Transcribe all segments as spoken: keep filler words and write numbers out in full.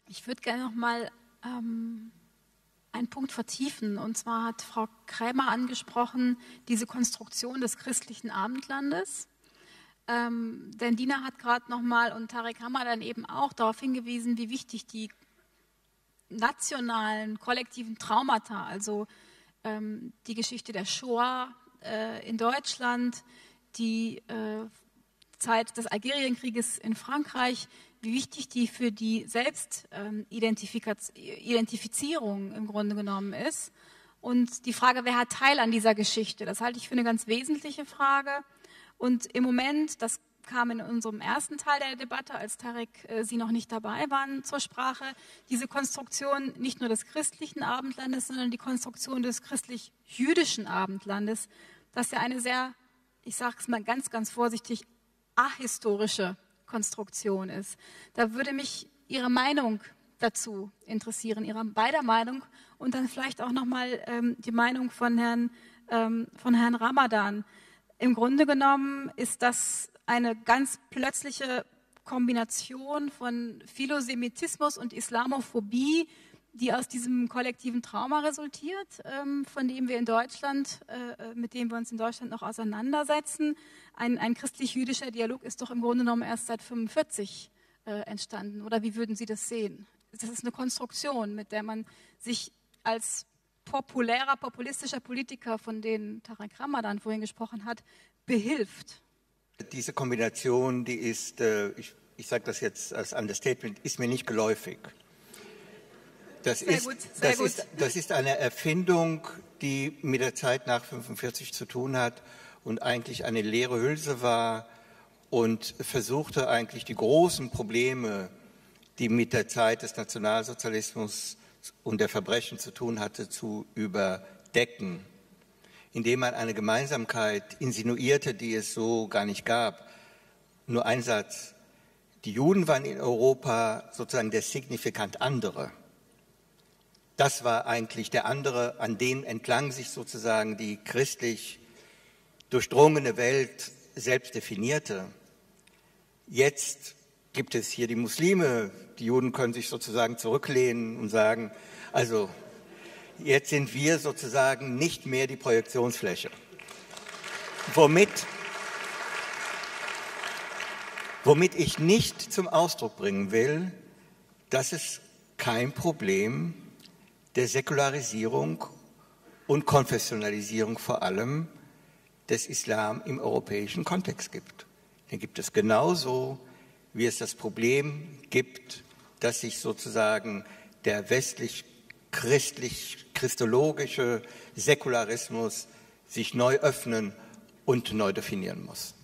Ich würde gerne noch mal ähm, einen Punkt vertiefen. Und zwar hat Frau Krämer angesprochen, diese Konstruktion des christlichen Abendlandes. Ähm, denn Dina hat gerade noch mal und Tarek Ramadan eben auch darauf hingewiesen, wie wichtig die nationalen, kollektiven Traumata, also ähm, die Geschichte der Shoah äh, in Deutschland, die äh, Zeit des Algerienkrieges in Frankreich, wie wichtig die für die Selbstidentifizierung im Grunde genommen ist. Und die Frage, wer hat Teil an dieser Geschichte, das halte ich für eine ganz wesentliche Frage. Und im Moment, das kam in unserem ersten Teil der Debatte, als Tarek äh, Sie noch nicht dabei waren, zur Sprache, diese Konstruktion nicht nur des christlichen Abendlandes, sondern die Konstruktion des christlich-jüdischen Abendlandes, das ja eine sehr, ich sage es mal ganz, ganz vorsichtig, ahistorische Konstruktion ist. Da würde mich Ihre Meinung dazu interessieren, Ihre beider Meinung und dann vielleicht auch nochmal ähm, die Meinung von Herrn, ähm, von Herrn Ramadan. Im Grunde genommen ist das eine ganz plötzliche Kombination von Philosemitismus und Islamophobie, die aus diesem kollektiven Trauma resultiert, ähm, von dem wir in Deutschland, äh, mit dem wir uns in Deutschland noch auseinandersetzen. Ein, ein christlich-jüdischer Dialog ist doch im Grunde genommen erst seit fünfundvierzig äh, entstanden. Oder wie würden Sie das sehen? Das ist eine Konstruktion, mit der man sich als populärer, populistischer Politiker, von denen Tarek Ramadan vorhin gesprochen hat, behilft. Diese Kombination, die ist, äh, ich, ich sage das jetzt als Understatement, ist mir nicht geläufig. Das, sehr ist, gut, sehr das, gut. ist, das ist eine Erfindung, die mit der Zeit nach fünfundvierzig zu tun hat und eigentlich eine leere Hülse war und versuchte eigentlich die großen Probleme, die mit der Zeit des Nationalsozialismus und der Verbrechen zu tun hatte, zu überdecken, indem man eine Gemeinsamkeit insinuierte, die es so gar nicht gab. Nur ein Satz: Die Juden waren in Europa sozusagen der signifikant andere. Das war eigentlich der andere, an dem entlang sich sozusagen die christlich durchdrungene Welt selbst definierte. Jetzt gibt es hier die Muslime, die Juden können sich sozusagen zurücklehnen und sagen, also jetzt sind wir sozusagen nicht mehr die Projektionsfläche. Womit, womit ich nicht zum Ausdruck bringen will, dass es kein Problem der Säkularisierung und Konfessionalisierung vor allem des Islam im europäischen Kontext gibt. Den gibt es genauso, wie es das Problem gibt, dass sich sozusagen der westlich-christlich-christologische Säkularismus sich neu öffnen und neu definieren muss.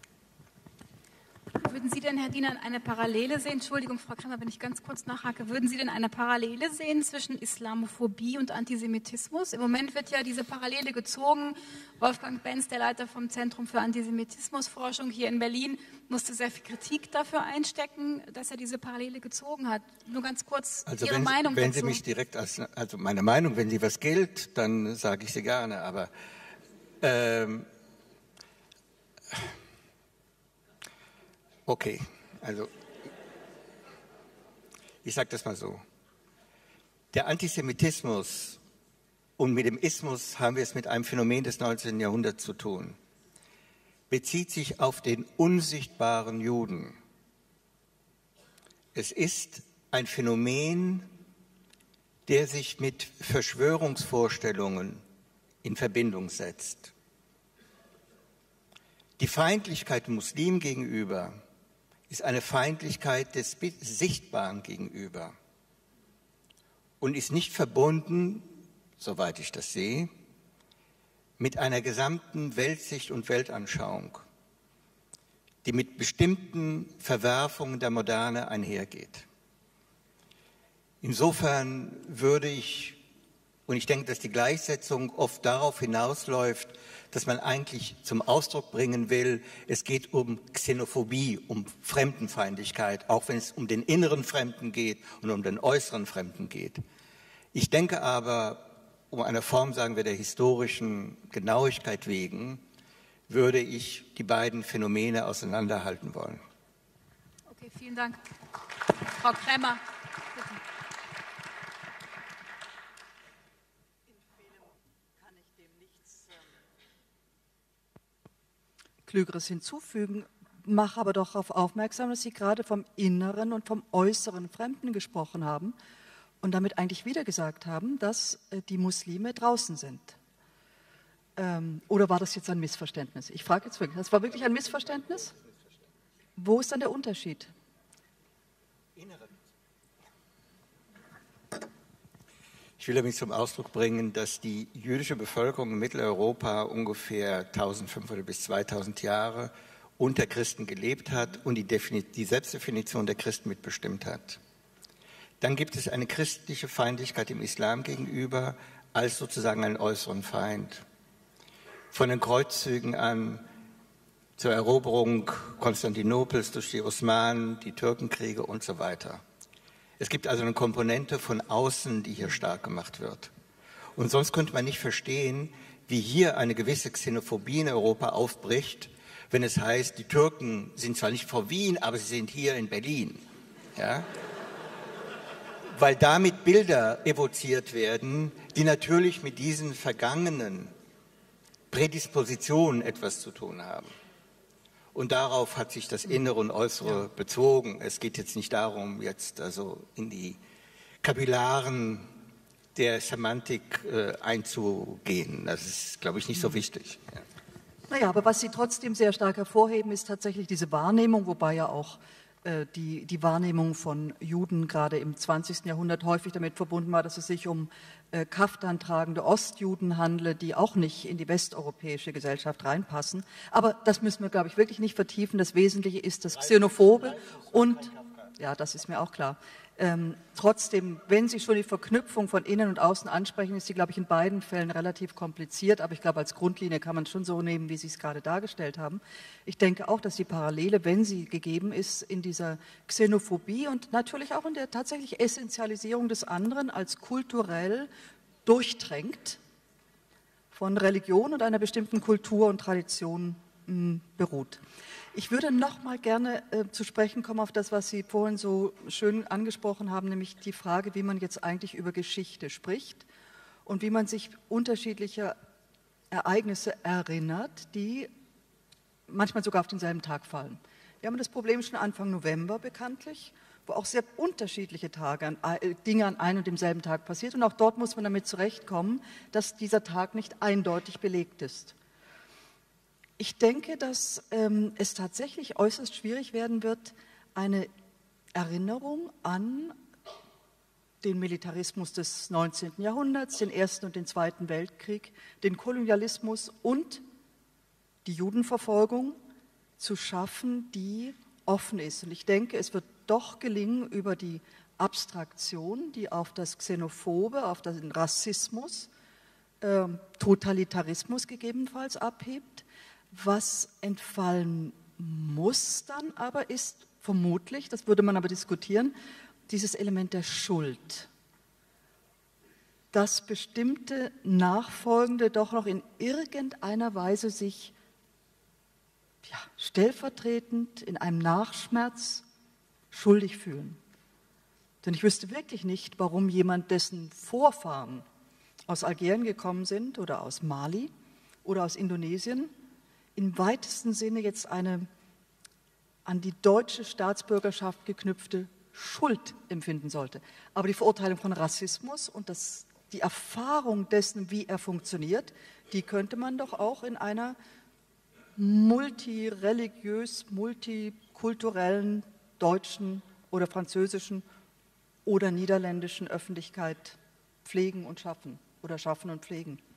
Würden Sie denn, Herr Diener, eine Parallele sehen, Entschuldigung, Frau Krämer, wenn ich ganz kurz nachhake, würden Sie denn eine Parallele sehen zwischen Islamophobie und Antisemitismus? Im Moment wird ja diese Parallele gezogen. Wolfgang Benz, der Leiter vom Zentrum für Antisemitismusforschung hier in Berlin, musste sehr viel Kritik dafür einstecken, dass er diese Parallele gezogen hat. Nur ganz kurz also Ihre wenn, Meinung wenn dazu. Sie mich direkt als, also meine Meinung, wenn sie was gilt, dann sage ich sie gerne, aber ähm, okay, also ich sage das mal so. Der Antisemitismus, und mit dem Ismus haben wir es mit einem Phänomen des neunzehnten Jahrhunderts zu tun, bezieht sich auf den unsichtbaren Juden. Es ist ein Phänomen, der sich mit Verschwörungsvorstellungen in Verbindung setzt. Die Feindlichkeit dem Muslim gegenüber ist eine Feindlichkeit des Sichtbaren gegenüber und ist nicht verbunden, soweit ich das sehe, mit einer gesamten Weltsicht und Weltanschauung, die mit bestimmten Verwerfungen der Moderne einhergeht. Insofern würde ich, und ich denke, dass die Gleichsetzung oft darauf hinausläuft, dass man eigentlich zum Ausdruck bringen will, es geht um Xenophobie, um Fremdenfeindlichkeit, auch wenn es um den inneren Fremden geht und um den äußeren Fremden geht. Ich denke aber, um eine Form, sagen wir, der historischen Genauigkeit wegen, würde ich die beiden Phänomene auseinanderhalten wollen. Okay, vielen Dank. Frau Krämer, bitte. Klügeres hinzufügen, mache aber doch darauf aufmerksam, dass Sie gerade vom inneren und vom äußeren Fremden gesprochen haben und damit eigentlich wieder gesagt haben, dass äh, die Muslime draußen sind. Ähm, oder war das jetzt ein Missverständnis? Ich frage jetzt wirklich, das war wirklich ein Missverständnis? Wo ist dann der Unterschied? Ich will damit zum Ausdruck bringen, dass die jüdische Bevölkerung in Mitteleuropa ungefähr eintausendfünfhundert bis zweitausend Jahre unter Christen gelebt hat und die, die Selbstdefinition der Christen mitbestimmt hat. Dann gibt es eine christliche Feindlichkeit dem Islam gegenüber als sozusagen einen äußeren Feind. Von den Kreuzzügen an zur Eroberung Konstantinopels durch die Osmanen, die Türkenkriege und so weiter. Es gibt also eine Komponente von außen, die hier stark gemacht wird. Und sonst könnte man nicht verstehen, wie hier eine gewisse Xenophobie in Europa aufbricht, wenn es heißt, die Türken sind zwar nicht vor Wien, aber sie sind hier in Berlin. Ja? Weil damit Bilder evoziert werden, die natürlich mit diesen vergangenen Prädispositionen etwas zu tun haben. Und darauf hat sich das Innere und Äußere ja. bezogen. Es geht jetzt nicht darum, jetzt also in die Kapillaren der Semantik äh, einzugehen. Das ist, glaube ich, nicht so wichtig. Ja. Naja, aber was Sie trotzdem sehr stark hervorheben, ist tatsächlich diese Wahrnehmung, wobei ja auch äh, die, die Wahrnehmung von Juden gerade im zwanzigsten Jahrhundert häufig damit verbunden war, dass es sich um äh, Kaftan tragende Ostjuden handle, die auch nicht in die westeuropäische Gesellschaft reinpassen. Aber das müssen wir, glaube ich, wirklich nicht vertiefen. Das Wesentliche ist das Xenophobe und, ja, das ist mir auch klar. Ähm, trotzdem, wenn Sie schon die Verknüpfung von innen und außen ansprechen, ist sie, glaube ich, in beiden Fällen relativ kompliziert, aber ich glaube, als Grundlinie kann man es schon so nehmen, wie Sie es gerade dargestellt haben. Ich denke auch, dass die Parallele, wenn sie gegeben ist, in dieser Xenophobie und natürlich auch in der tatsächlich Essentialisierung des anderen als kulturell durchtränkt von Religion und einer bestimmten Kultur und Tradition mh, beruht. Ich würde noch mal gerne äh, zu sprechen kommen auf das, was Sie vorhin so schön angesprochen haben, nämlich die Frage, wie man jetzt eigentlich über Geschichte spricht und wie man sich unterschiedlicher Ereignisse erinnert, die manchmal sogar auf denselben Tag fallen. Wir haben das Problem schon Anfang November bekanntlich, wo auch sehr unterschiedliche Tage an, äh, Dinge an einem und demselben Tag passiert. Und auch dort muss man damit zurechtkommen, dass dieser Tag nicht eindeutig belegt ist. Ich denke, dass ähm, es tatsächlich äußerst schwierig werden wird, eine Erinnerung an den Militarismus des neunzehnten Jahrhunderts, den Ersten und den Zweiten Weltkrieg, den Kolonialismus und die Judenverfolgung zu schaffen, die offen ist. Und ich denke, es wird doch gelingen, über die Abstraktion, die auf das Xenophobe, auf den Rassismus, äh, Totalitarismus gegebenenfalls abhebt. Was entfallen muss dann aber ist vermutlich, das würde man aber diskutieren, dieses Element der Schuld. Dass bestimmte Nachfolgende doch noch in irgendeiner Weise sich ja, stellvertretend in einem Nachschmerz schuldig fühlen. Denn ich wüsste wirklich nicht, warum jemand, dessen Vorfahren aus Algerien gekommen sind oder aus Mali oder aus Indonesien, im weitesten Sinne jetzt eine an die deutsche Staatsbürgerschaft geknüpfte Schuld empfinden sollte. Aber die Verurteilung von Rassismus und das, die Erfahrung dessen, wie er funktioniert, die könnte man doch auch in einer multireligiös, multikulturellen deutschen oder französischen oder niederländischen Öffentlichkeit pflegen und schaffen oder schaffen und pflegen.